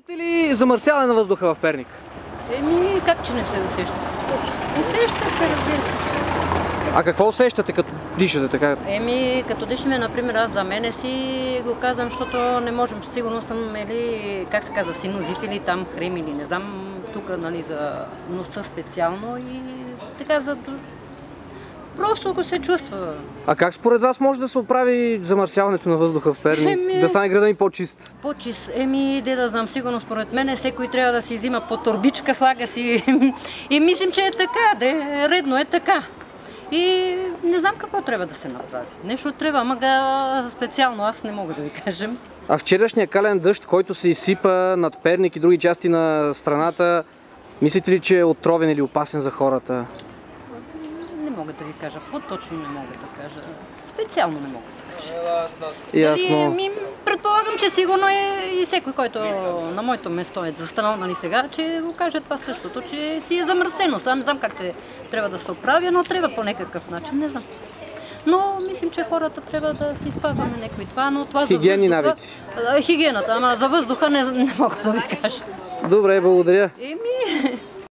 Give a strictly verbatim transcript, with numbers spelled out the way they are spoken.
Или замърсяване на въздуха в Перник? Еми, как че не се усеща? Усеща се, разбира се. А какво усещате като дишате така? Еми, като дишаме, например, аз за мене си го казвам, защото не можем, сигурно съм, или, как се казва, синузит или там хрем или не знам, тук, нали, за носа специално и така за... Просто го се чувства. А как според вас може да се оправи замърсяването на въздуха в Перник? Еми... Да стане града ни по-чист? По-чист. Еми, де да знам, сигурно според мен всеки трябва да си взима по торбичка, слага си. И мислим, че е така, де, редно е така. И не знам какво трябва да се направи. Нещо трябва, ама специално аз не мога да ви кажем. А вчерашния кален дъжд, който се изсипа над Перник и други части на страната, мислите ли, че е отровен или опасен за хората? Не мога да ви кажа. По-точно не мога да кажа. Специално не мога да кажа. Ясно. Ми, предполагам, че сигурно е и всеки, който на моето место е застанал, нали сега, че го каже това същото, че си е замърсено. Сам не знам как те, трябва да се оправя, но трябва по някакъв начин, не знам. Но мислим, че хората трябва да си спазваме някакви това, но това Хигиенни за въздуха... навици. Хигиената, ама за въздуха не, не мога да ви кажа. Добре, благодаря. Еми,